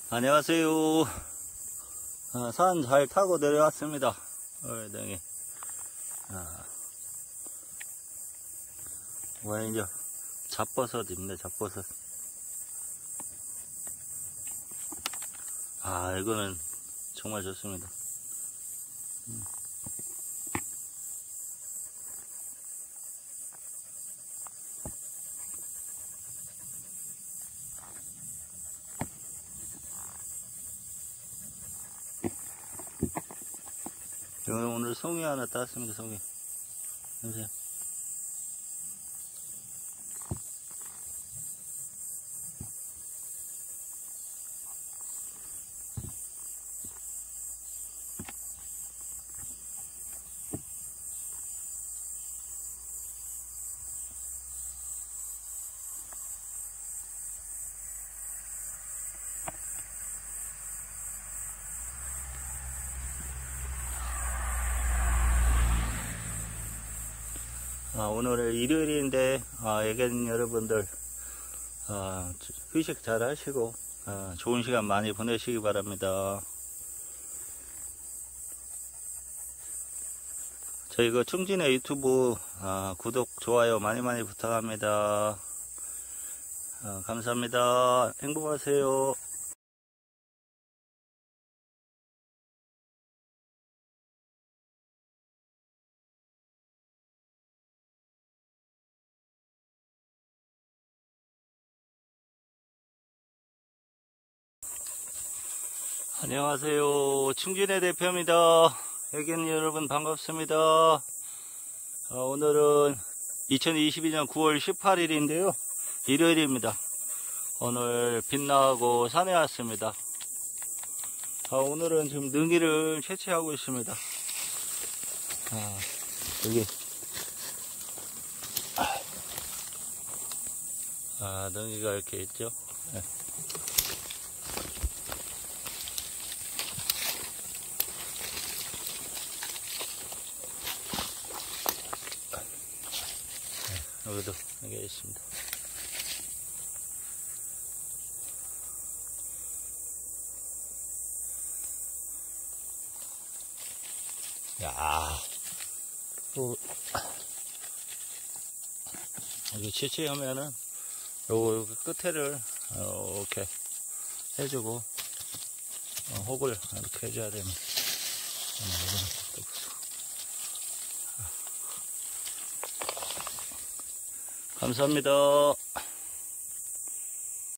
안녕하세요. 산 잘 타고 내려왔습니다. 얼등이. 이제 잡버섯입니다. 잡버섯. 이거는 정말 좋습니다. 오늘 송이 하나 땄습니다. 송이. 보세요. 오늘은 일요일인데, 애견 여러분들, 휴식 잘 하시고, 좋은 시간 많이 보내시기 바랍니다. 저희 충진의 유튜브, 구독, 좋아요 많이 부탁합니다. 감사합니다. 행복하세요. 안녕하세요. 충진의 대표입니다. 애견 여러분 반갑습니다. 오늘은 2022년 9월 18일인데요. 일요일입니다. 오늘 빛나고 산에 왔습니다. 오늘은 지금 능이를 채취하고 있습니다. 여기. 능이가 이렇게 있죠. 네. 여기도 여기 있습니다. 여기 채취하면은 요 끝에를 이렇게 해주고 혹을 이렇게 해줘야 됩니다. 감사합니다.